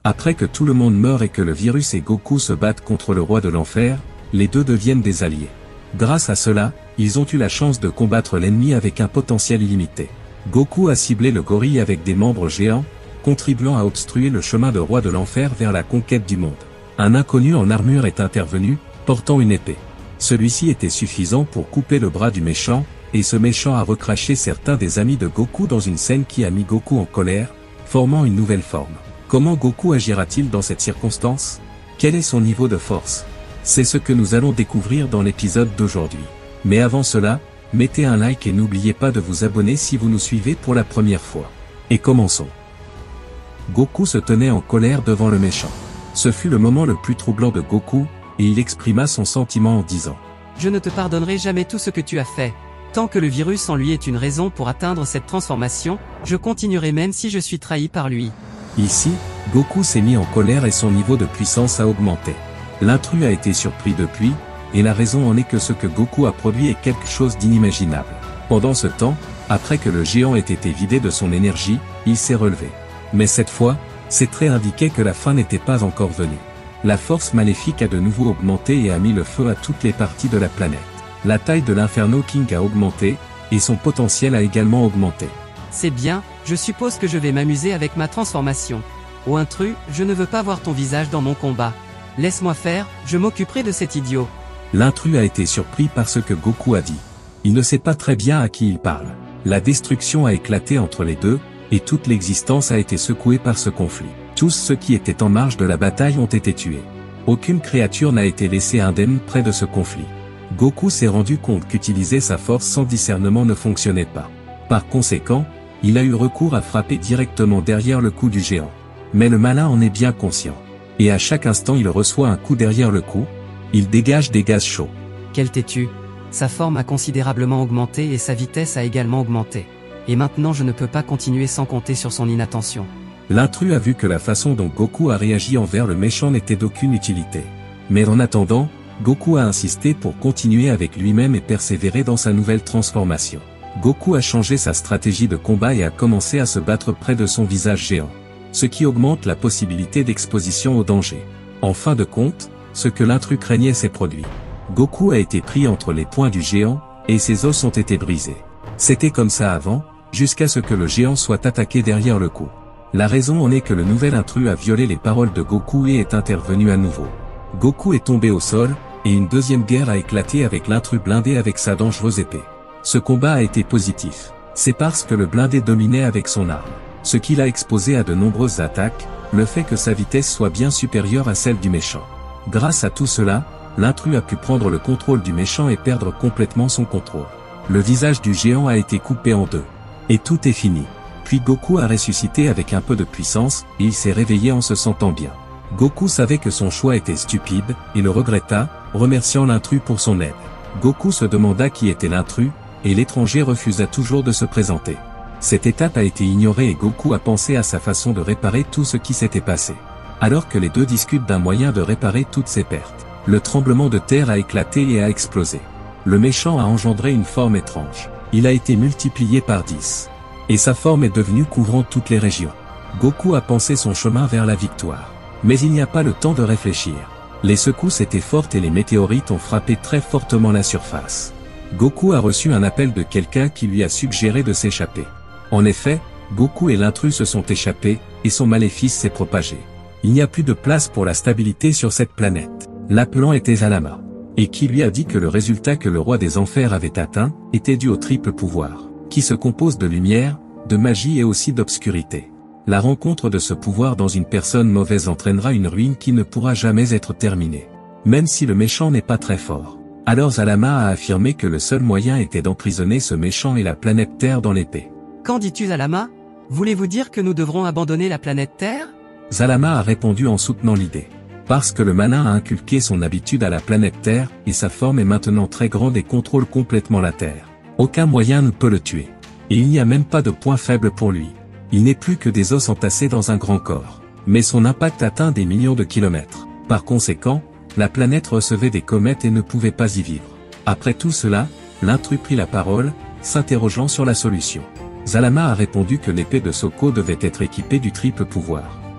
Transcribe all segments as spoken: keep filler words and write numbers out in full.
Après que tout le monde meurt et que le virus et Goku se battent contre le roi de l'enfer, les deux deviennent des alliés. Grâce à cela, ils ont eu la chance de combattre l'ennemi avec un potentiel illimité. Goku a ciblé le gorille avec des membres géants, contribuant à obstruer le chemin de roi de l'enfer vers la conquête du monde. Un inconnu en armure est intervenu, portant une épée. Celui-ci était suffisant pour couper le bras du méchant, et ce méchant a recraché certains des amis de Goku dans une scène qui a mis Goku en colère, formant une nouvelle forme. Comment Goku agira-t-il dans cette circonstance? Quel est son niveau de force? C'est ce que nous allons découvrir dans l'épisode d'aujourd'hui. Mais avant cela, mettez un like et n'oubliez pas de vous abonner si vous nous suivez pour la première fois. Et commençons. Goku se tenait en colère devant le méchant. Ce fut le moment le plus troublant de Goku, et il exprima son sentiment en disant « Je ne te pardonnerai jamais tout ce que tu as fait. Tant que le virus en lui est une raison pour atteindre cette transformation, je continuerai même si je suis trahi par lui. » Ici, Goku s'est mis en colère et son niveau de puissance a augmenté. L'intrus a été surpris depuis, et la raison en est que ce que Goku a produit est quelque chose d'inimaginable. Pendant ce temps, après que le géant ait été vidé de son énergie, il s'est relevé. Mais cette fois, ses traits indiquaient que la fin n'était pas encore venue. La force maléfique a de nouveau augmenté et a mis le feu à toutes les parties de la planète. La taille de l'Inferno King a augmenté, et son potentiel a également augmenté. C'est bien, je suppose que je vais m'amuser avec ma transformation. Ô intrus, je ne veux pas voir ton visage dans mon combat. Laisse-moi faire, je m'occuperai de cet idiot. L'intrus a été surpris par ce que Goku a dit. Il ne sait pas très bien à qui il parle. La destruction a éclaté entre les deux, et toute l'existence a été secouée par ce conflit. Tous ceux qui étaient en marge de la bataille ont été tués. Aucune créature n'a été laissée indemne près de ce conflit. Goku s'est rendu compte qu'utiliser sa force sans discernement ne fonctionnait pas. Par conséquent, il a eu recours à frapper directement derrière le cou du géant. Mais le malin en est bien conscient. Et à chaque instant il reçoit un coup derrière le cou, il dégage des gaz chauds. Quel têtu. Sa forme a considérablement augmenté et sa vitesse a également augmenté. Et maintenant je ne peux pas continuer sans compter sur son inattention. L'intrus a vu que la façon dont Goku a réagi envers le méchant n'était d'aucune utilité. Mais en attendant, Goku a insisté pour continuer avec lui-même et persévérer dans sa nouvelle transformation. Goku a changé sa stratégie de combat et a commencé à se battre près de son visage géant. Ce qui augmente la possibilité d'exposition au danger. En fin de compte, ce que l'intrus craignait s'est produit. Goku a été pris entre les poings du géant, et ses os ont été brisés. C'était comme ça avant, jusqu'à ce que le géant soit attaqué derrière le cou. La raison en est que le nouvel intrus a violé les paroles de Goku et est intervenu à nouveau. Goku est tombé au sol, et une deuxième guerre a éclaté avec l'intrus blindé avec sa dangereuse épée. Ce combat a été positif. C'est parce que le blindé dominait avec son arme. Ce qui l'a exposé à de nombreuses attaques, le fait que sa vitesse soit bien supérieure à celle du méchant. Grâce à tout cela, l'intrus a pu prendre le contrôle du méchant et perdre complètement son contrôle. Le visage du géant a été coupé en deux. Et tout est fini. Puis Goku a ressuscité avec un peu de puissance, et il s'est réveillé en se sentant bien. Goku savait que son choix était stupide, et le regretta, remerciant l'intrus pour son aide. Goku se demanda qui était l'intrus, et l'étranger refusa toujours de se présenter. Cette étape a été ignorée et Goku a pensé à sa façon de réparer tout ce qui s'était passé. Alors que les deux discutent d'un moyen de réparer toutes ces pertes, le tremblement de terre a éclaté et a explosé. Le méchant a engendré une forme étrange. Il a été multiplié par dix. Et sa forme est devenue couvrant toutes les régions. Goku a pensé son chemin vers la victoire. Mais il n'y a pas le temps de réfléchir. Les secousses étaient fortes et les météorites ont frappé très fortement la surface. Goku a reçu un appel de quelqu'un qui lui a suggéré de s'échapper. En effet, Goku et l'intrus se sont échappés, et son maléfice s'est propagé. Il n'y a plus de place pour la stabilité sur cette planète. L'appelant était Zalama. Et qui lui a dit que le résultat que le roi des enfers avait atteint, était dû au triple pouvoir, qui se compose de lumière, de magie et aussi d'obscurité. La rencontre de ce pouvoir dans une personne mauvaise entraînera une ruine qui ne pourra jamais être terminée. Même si le méchant n'est pas très fort. Alors Zalama a affirmé que le seul moyen était d'emprisonner ce méchant et la planète Terre dans l'épée. Qu'en dis-tu Zalama? Voulez-vous dire que nous devrons abandonner la planète Terre? Zalama a répondu en soutenant l'idée. Parce que le malin a inculqué son habitude à la planète Terre, et sa forme est maintenant très grande et contrôle complètement la Terre. Aucun moyen ne peut le tuer. Et il n'y a même pas de point faible pour lui. Il n'est plus que des os entassés dans un grand corps. Mais son impact atteint des millions de kilomètres. Par conséquent, la planète recevait des comètes et ne pouvait pas y vivre. Après tout cela, l'intrus prit la parole, s'interrogeant sur la solution. Zalama a répondu que l'épée de Soko devait être équipée du triple pouvoir.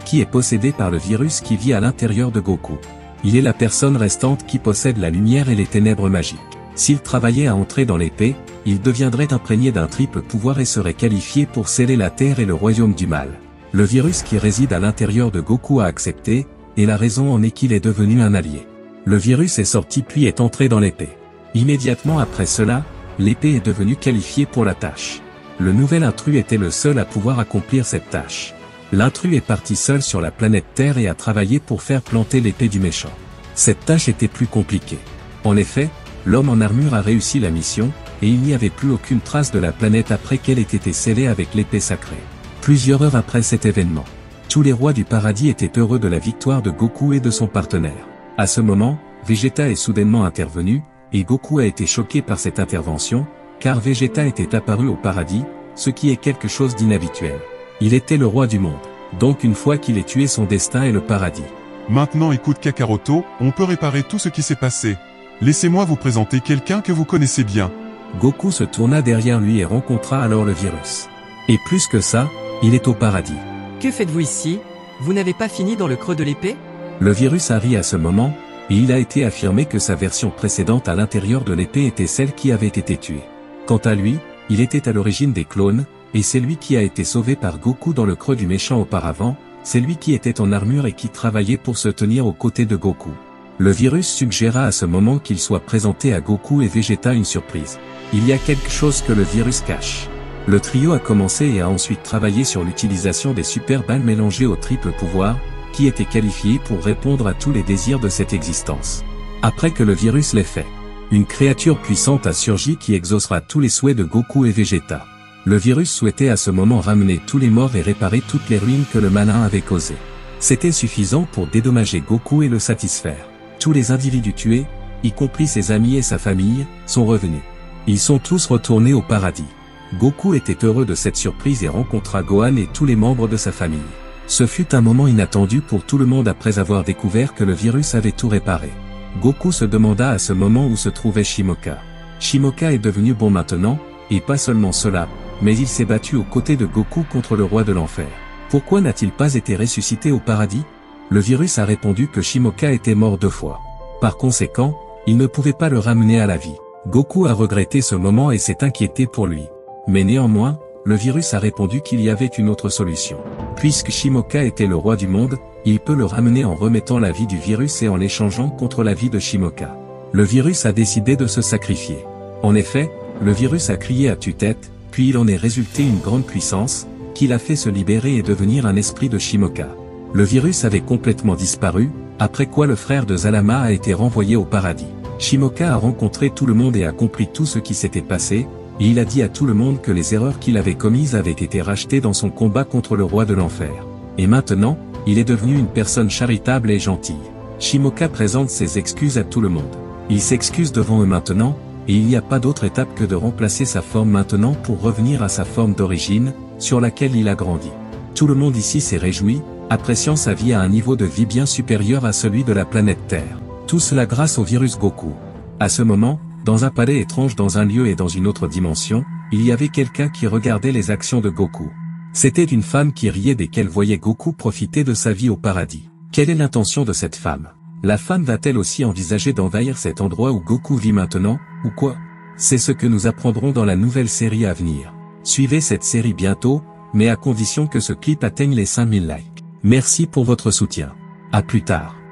qui est possédé par le virus qui vit à l'intérieur de Goku. Il est la personne restante qui possède la lumière et les ténèbres magiques. S'il travaillait à entrer dans l'épée, il deviendrait imprégné d'un triple pouvoir et serait qualifié pour sceller la Terre et le royaume du mal. Le virus qui réside à l'intérieur de Goku a accepté, et la raison en est qu'il est devenu un allié. Le virus est sorti puis est entré dans l'épée. Immédiatement après cela, l'épée est devenue qualifiée pour la tâche. Le nouvel intrus était le seul à pouvoir accomplir cette tâche. L'intrus est parti seul sur la planète Terre et a travaillé pour faire planter l'épée du méchant. Cette tâche était plus compliquée. En effet, l'homme en armure a réussi la mission, et il n'y avait plus aucune trace de la planète après qu'elle ait été scellée avec l'épée sacrée. Plusieurs heures après cet événement, tous les rois du paradis étaient heureux de la victoire de Goku et de son partenaire. À ce moment, Vegeta est soudainement intervenu, et Goku a été choqué par cette intervention, car Vegeta était apparu au paradis, ce qui est quelque chose d'inhabituel. Il était le roi du monde, donc une fois qu'il est tué son destin est le paradis. Maintenant écoute Kakaroto, on peut réparer tout ce qui s'est passé. Laissez-moi vous présenter quelqu'un que vous connaissez bien. Goku se tourna derrière lui et rencontra alors le virus. Et plus que ça, il est au paradis. Que faites-vous ici? Vous n'avez pas fini dans le creux de l'épée? Le virus a ri à ce moment, et il a été affirmé que sa version précédente à l'intérieur de l'épée était celle qui avait été tuée. Quant à lui, il était à l'origine des clones, et c'est lui qui a été sauvé par Goku dans le creux du méchant auparavant, c'est lui qui était en armure et qui travaillait pour se tenir aux côtés de Goku. Le virus suggéra à ce moment qu'il soit présenté à Goku et Vegeta une surprise. Il y a quelque chose que le virus cache. Le trio a commencé et a ensuite travaillé sur l'utilisation des super balles mélangées au triple pouvoir, qui étaient qualifiées pour répondre à tous les désirs de cette existence. Après que le virus l'ait fait, une créature puissante a surgi qui exaucera tous les souhaits de Goku et Vegeta. Le virus souhaitait à ce moment ramener tous les morts et réparer toutes les ruines que le malin avait causées. C'était suffisant pour dédommager Goku et le satisfaire. Tous les individus tués, y compris ses amis et sa famille, sont revenus. Ils sont tous retournés au paradis. Goku était heureux de cette surprise et rencontra Gohan et tous les membres de sa famille. Ce fut un moment inattendu pour tout le monde après avoir découvert que le virus avait tout réparé. Goku se demanda à ce moment où se trouvait Shimoka. Shimoka est devenu bon maintenant, et pas seulement cela, mais il s'est battu aux côtés de Goku contre le roi de l'enfer. Pourquoi n'a-t-il pas été ressuscité au paradis? Le virus a répondu que Shimoka était mort deux fois. Par conséquent, il ne pouvait pas le ramener à la vie. Goku a regretté ce moment et s'est inquiété pour lui. Mais néanmoins, le virus a répondu qu'il y avait une autre solution. Puisque Shimoka était le roi du monde, il peut le ramener en remettant la vie du virus et en l'échangeant contre la vie de Shimoka. Le virus a décidé de se sacrifier. En effet, le virus a crié à tue-tête, puis il en est résulté une grande puissance, qui l'a fait se libérer et devenir un esprit de Shimoka. Le virus avait complètement disparu, après quoi le frère de Zalama a été renvoyé au paradis. Shimoka a rencontré tout le monde et a compris tout ce qui s'était passé, et il a dit à tout le monde que les erreurs qu'il avait commises avaient été rachetées dans son combat contre le roi de l'enfer. Et maintenant, il est devenu une personne charitable et gentille. Shimoka présente ses excuses à tout le monde. Il s'excuse devant eux maintenant, et il n'y a pas d'autre étape que de remplacer sa forme maintenant pour revenir à sa forme d'origine, sur laquelle il a grandi. Tout le monde ici s'est réjoui, appréciant sa vie à un niveau de vie bien supérieur à celui de la planète Terre. Tout cela grâce au virus Goku. À ce moment, dans un palais étrange dans un lieu et dans une autre dimension, il y avait quelqu'un qui regardait les actions de Goku. C'était une femme qui riait dès qu'elle voyait Goku profiter de sa vie au paradis. Quelle est l'intention de cette femme? La femme va-t-elle aussi envisager d'envahir cet endroit où Goku vit maintenant, ou quoi? C'est ce que nous apprendrons dans la nouvelle série à venir. Suivez cette série bientôt, mais à condition que ce clip atteigne les cinq mille likes. Merci pour votre soutien. À plus tard.